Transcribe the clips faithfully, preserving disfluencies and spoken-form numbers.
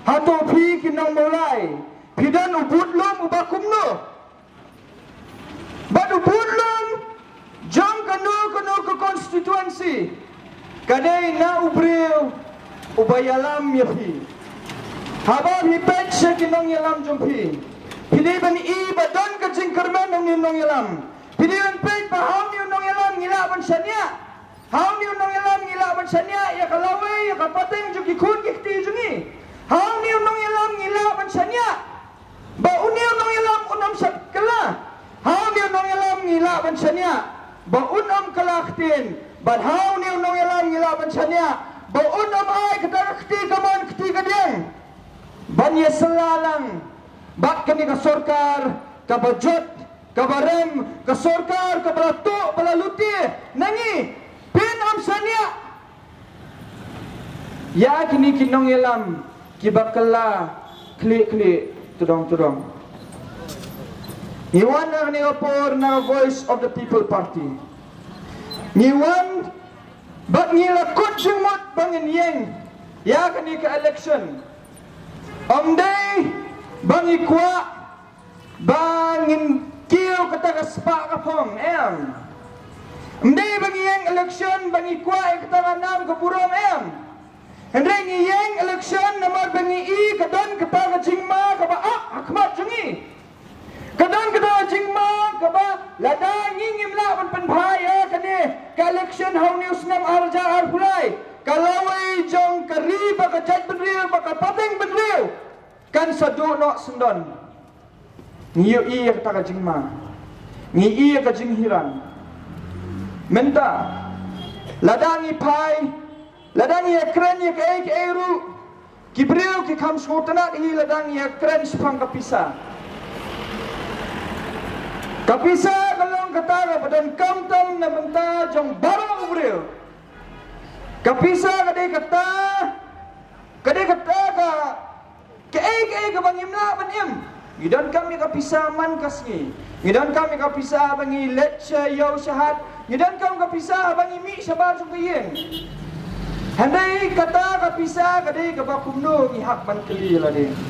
Hato pi kinong mulai. Pidan ubud lum ubakum no. Bad ubud lum jang kanu kanu ke konstituensi. Kadai na ubreu ubayalam ya pi. Haba mi pet se kinong yalam jumpi. Pilih ban i badan ke jingkerman nong nong yalam. Pilih ban pet paham ni nong yalam ngila ban sania. Hau ni nong yalam ngila ban sania ya kalawe ya kapateng juki kun kikti jungi. Hau ni nong yalam ngila ban sania. Ba uni nong yalam unam sat kala. Hau ni nong yalam ngila ban sania. Ba unam kalaktin. Ba hau ni nong yalam ngila ban sania. Ba unam ai kata kti kaman kti kadiang. Ban ye selalang. Bak kini ke sorkar, ke bajot, ke barem, ke sorkar, ke belatuk, belaluti, nangi, pin am sania. Ya kini kinong yelam, kibakala, klik klik, tudong tudong. Niwan na Singapore na Voice of the People Party. Niwan, bak nilakot jengmot bangin yeng, ya kini ke election. Om day. Bangi kuat, bangin kiu kata kespak kapong, em. Mendai bangi yang election, bangi kuat kata ranam keburung, em. Hendai ngi yang election, nama bangi i kadon kata kajingma kaba ah akmat jungi. Kadon kata kajingma kaba lada ngingim lah ban penbahaya kene ke election hau news nam arja arpulai. Kalawai jong kari baka jat benril baka pateng benril. Kan sadu no sendon ngiu iya kata kajing ma ngi iya kajing hiran menta ladangi pai ladangi ekren ye ke ke eru kibreu ki kam skotana i ladangi ekren sepang kapisa kapisa kalong kata badan kam tam na menta jong baro ubreu kapisa kadai kata kadai kata ka Kei-kei ke bangim lah banyam. Ngidan kami ke pisah man kasni. Ngidan kami ke pisah bangi lecce yau syahat. Ngidan kami ke pisah bangi mi sabar sungkiyeng. Handai kata ke pisah kadai ke bakumno ngi hak man keli lah deh.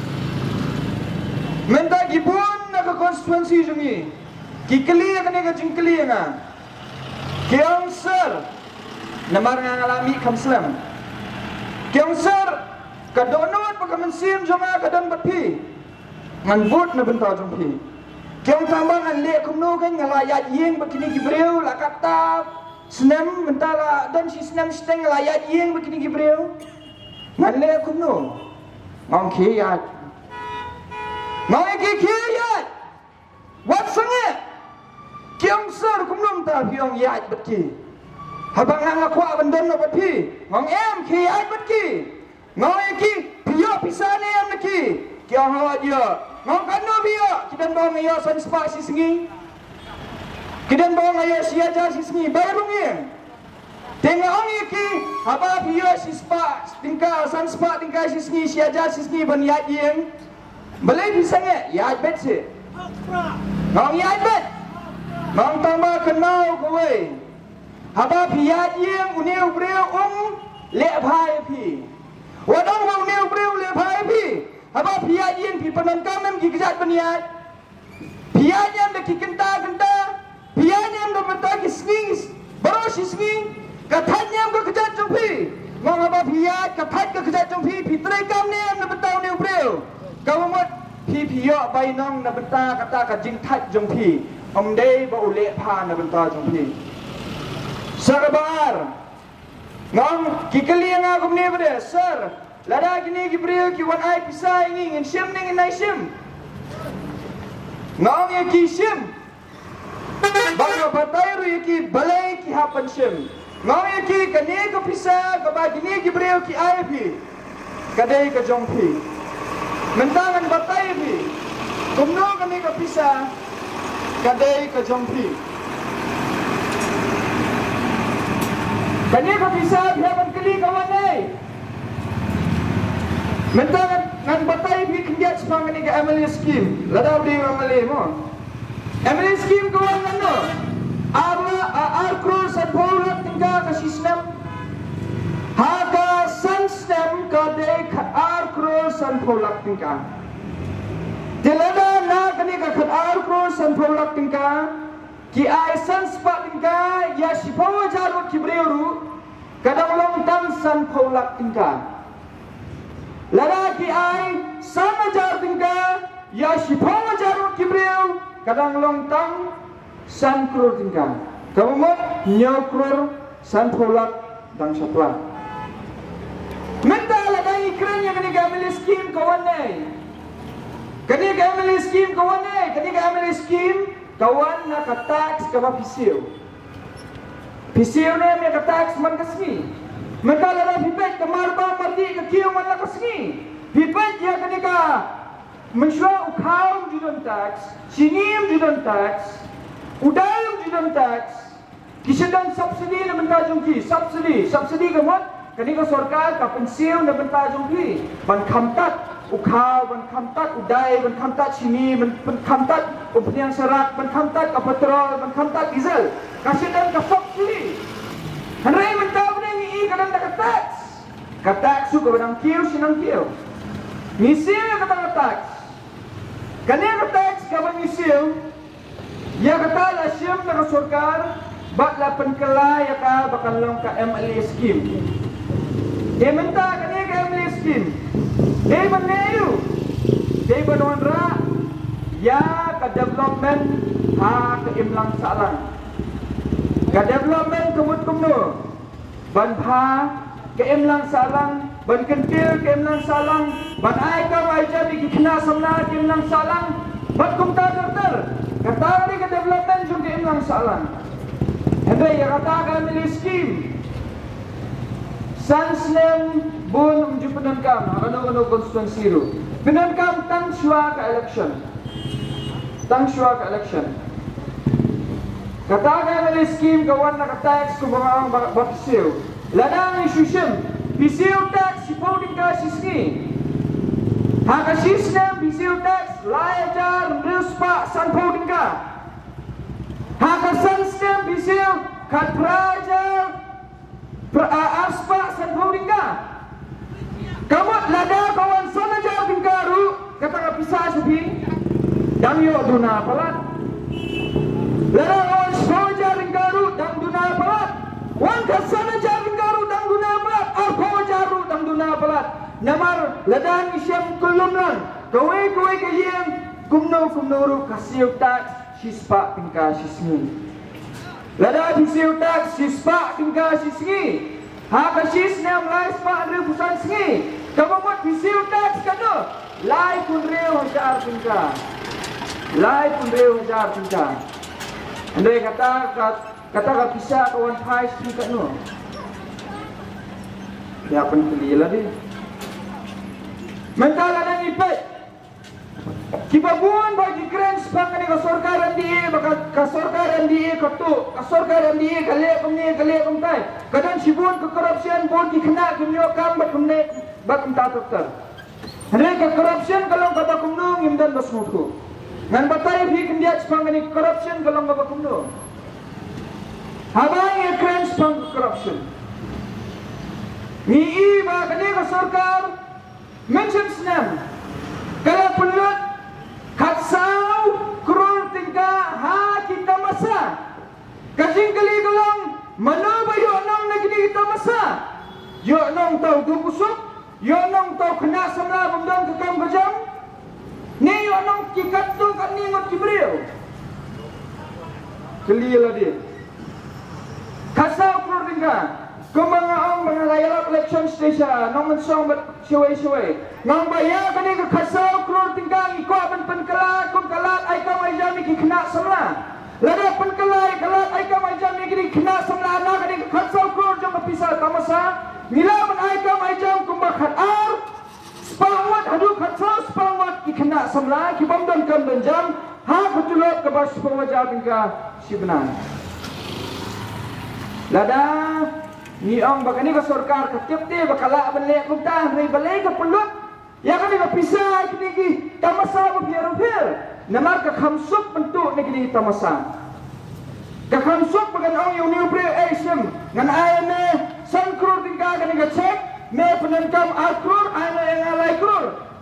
Menta gibun na ke konstituensi jungi. Ki keli kene ke jing keli nga. Kiong ser namar ngalami kamslam. Kiong ser kadonot pagamensim jonga kadan batpi ngan vote na bentau jongpi kiong tambang an le kumno kan ngalayat yeng begini gibreu la kata senam mentala dan si senam steng ngalayat yeng begini gibreu ngan le kumno ngong khiyat ngong ki khiyat wat sange kiong ser kumno ta kiong yat betki habang ngakwa bandon no batpi ngong em khiyat betki ngau eki pio pisane am neki kya hawa dia ngau kanu bio kidan bang ayo san spa si sengi kidan bang ayo siaja si sengi baru ngi tengah ong eki haba pio si spa tingka san spa tingka si sengi siaja si sengi ban yat yeng balai bisange yat bet se ngau yat bet ngau tamba kenau kowe haba piat yeng uneu breu um le bhai pi wadang mau neu breu le bhai pi haba piat yen pi panan kamem ki gejat beniat piat nyam de ki kenta kenta piat nyam de mata ki sngi baru si sngi kathat nyam ke gejat jompi ngong haba piat kathat ke gejat jompi pi tre kam ne am de betau neu breu kawmot pi piyo bai nong na beta kata ka jing that jompi om dei ba ule pha na beta jompi sarbar ngong kikeli nga kumne bade sir lada kini gibreu ki wan ai pisai ngi ngin sim ning nai sim ngong ye ki sim bago batai ru ye ki balai ki hapan sim ngong ye ki kani ko pisa ko ba kini gibreu ki ai pi kadai ka jong pi mentangan batai pi kumno kami ko pisa kadai ka jong pi kani ko bisa bihaban keli kawan ai mentangan ngan batai bi kinjat semangat ni ke M L A scheme lada beli M L A mo M L A scheme kawan nano ara ar crore sa borat tinggal ke sistem haka san sistem ka de ar crore san polak tingka. Dilada na kani ka khat ar crore san polak tingka. Ki ai san spa tingka ya sipawa jaru kibreu kadang long tang san polak tingka. Lada ki ai san ajar tingka ya sipawa jaru kibreu kadang long tang san crore tingka. Kamot nyaw crore san polak dang satwa. Minta lada ikran ya kani gamil scheme kawan nei. Kani gamil scheme kawan nei, kani gamil scheme kawan na ka tax ka ba pisiu. Pisiu ne me ka tax man kasmi. Minta lada pipet kamar ba mardi ka kiyo man la kasmi. Pipet ya kani ka menshwa ukhau judon tax, sinim judon tax, udayum judon tax. Kisadan subsidi na minta jungki, subsidi, subsidi kamot kani ka sarkar ka pensiu na minta jungki. Ban kamtat ukhau, ban kamtat uday, ban kamtat sini, ban kamtat pembelian serat, ban kamtat ka petrol, ban kamtat diesel. Kasidan ka subsidi. Hanrai minta benda ni kadang ka tax. Ka tax su ka badang kiu sinang kiu. Misiu ka tang tax. Kani ka tax ka ban misiu. Ya kata la siam na sarkar bakla penkelai ya ka bakal long ka M L A scheme. Dia minta kani ka M L A scheme. Dia meneyu. Dia benonra ya ka development ha ka imlang salang. Ka development kumut kumno. Ban pha ka imlang salang, ban kentil ka imlang salang, ban ai ka mai jadi kena samna ka imlang salang. Ban kumta dokter. Kata ni ka development jung ka imlang salang. Hendak ya kata kami scheme. Sansnem bun umju penankam ano-ano konstituensi ru. Penankam tang syua ka election. Tang syua ka election. Kata kami scheme kawan nak tax ku bang bakisiu. Ladang isusim bisiu tax sipoting ka sisni. Haka sistem bisiu tax layajar ruspa sanpoting ka. Haka sistem bisiu kat praja aspa sanpoting ka. Kamot lada kawan sana jauh tingkaru kata ka pisah sabi. Dang yo duna palat. Lada kawan sana jauh tingkaru dang duna palat. Wan ka sana jauh tingkaru dang duna palat. Arko jaru dang duna palat. Namar ladang isyam kulumlan. Kawai-kawai kayem kumno-kumnuru kasih tax sispa tingkah sismi. Lada bisiu tax sispa tingkah sismi. Ha kasis nem lai spa andre pusan singi. Kamot bisiu tax kano. Lai pun reu hajar tingkah. Lai pun reu hajar tingkah. Andai kata kata ka pisah kawan hai tingkah no. Ya pen kelilah di. Mentala dan ipet. Kibabuan bagi keren sepakat dengan sorkaran dia, baka kasorkaran dia ketuk, kasorkaran dia kalek kemni kalek kemtai. Kadang sibun ke korupsian pun dikena kenyokam bat kemne bat kemta dokter. Hendak ke korupsian kalau kata kumnung imdan basmutu. Ngan batai bi kendiat sepakat dengan korupsian kalau kata kumnung. Habang ya keren sepakat korupsian. Ni iba kene ke sorkar mention senam. Kalau pelut katsau kror tingkah ha kita masa. Kasing kali golong mana ba yo nong negeri kita masa. Yo nong tau du busuk, yo nong tau kena samla bendang ke kam kejam. Ni yo nong kikat tu kan ni ngot kibreu. Kelilah dia. Katsau kror tingkah Kumangaong mga layalap election station nong mensong bat siway-siway nong bayar kani ke kasau kror tingkang iko ban penkelat kum kalat ai ka mai jami ki kena samla lada penkelai kalat ai ka mai jami ki kena samla na kani ke kasau kror jam pisah tamasa mila ban ai ka mai jam kum bakhat ar spawat hadu kasau spawat ki kena samla ki bamdan kam dan jam ha betulot ke bas pawajal tingkah si benar lada ni ang bakani ka sarkar ka tipte bakala balek kumta ri balek ka pulut ya kani ka pisah kini ki tamasa ba biar biar namar ka khamsuk bentuk negeri tamasa ka khamsuk bagan ang yung new pre asian ngan ayane san kror tingka kani ka check me penankam ar kror ayane yang alai kror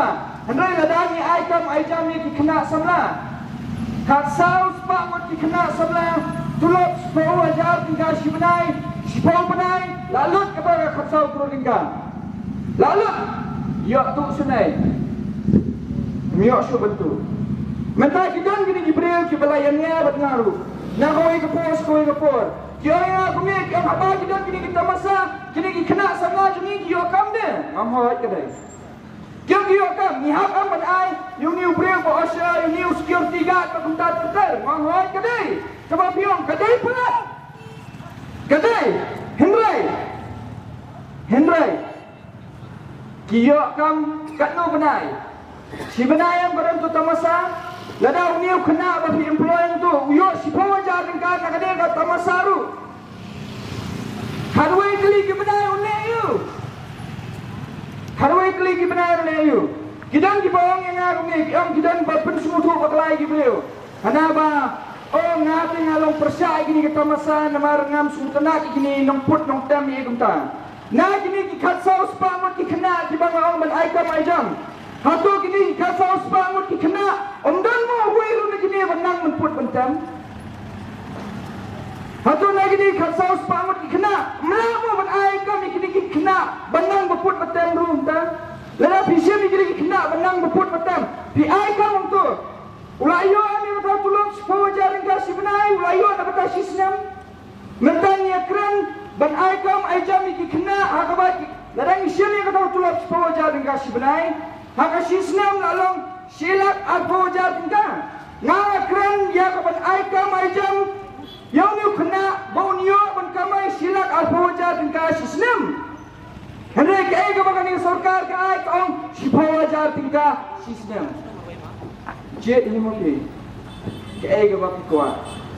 sama. Hendrai ladani ai kam ai jam ni kena samla. Kat saus pak mut kena samla. Tulop sepau ajar tinggal si benai, sepau benai, lalut kepada kat saus turun tinggal. Lalut, yok tu sunai. Miok su betul. Mentah kita gini gibril ke belayannya berpengaruh. Nak kau ikut kau ikut. Kau yang aku ni, kau apa kita gini kita masa, gini kena sama jadi kau kam deh. Amhoi kedai. Kau kau kam, ni hak am berai, yang ni gibril kau asya, yang ni security guard kau kunta terter. Amhoi kedai. Sebab pion kedai pula. Kedai. Hendrai. Hendrai. Kau kam kat no benai. Si benai yang berada tu tamasa. Lada uniu kena bagi employee tu, uyo si pawa jalan kan nak ada kat tamasaru. Harway kali ke benai unne you. Harway kali ke benai unne you. Kidan ki bawang yang aku ni, kiam kidan berpen semua tu baklai ki beliau. Kenapa? Oh ngati ngalong persai gini ke tamasa namar ngam sumtana gini nongput nong tam ni kumta. Na gini ki katsau spamut ki kena di bawang ban aikam aijam. Hatu gini kasau sepangut ki kena omdan mo wiru na gini benang menput bentam. Hatu na gini kasau sepangut ki kena melamu ben ai kami gini ki kena benang beput bentam rum ta. Lada pisir ni gini ki kena benang beput bentam. Pi ai kam tu. Ulayo ni kata tulung sepuluh jaring kasih benai ulayo na kata sisnam. Mentanya keren ben ai kam ai jami ki kena akabat. Lada isir ni kata tulung sepuluh jaring kasih benai. Hak sisnam lalong silap arpo jatingka nga kren ya kapan ai kamai jam yang ni kena bau niyo ban kamai silap arpo jatingka sisnam hendai ke ai kapan ni sarkar ka ai kong sipawa jatingka sisnam je ini mo ke ke ai kapan kuat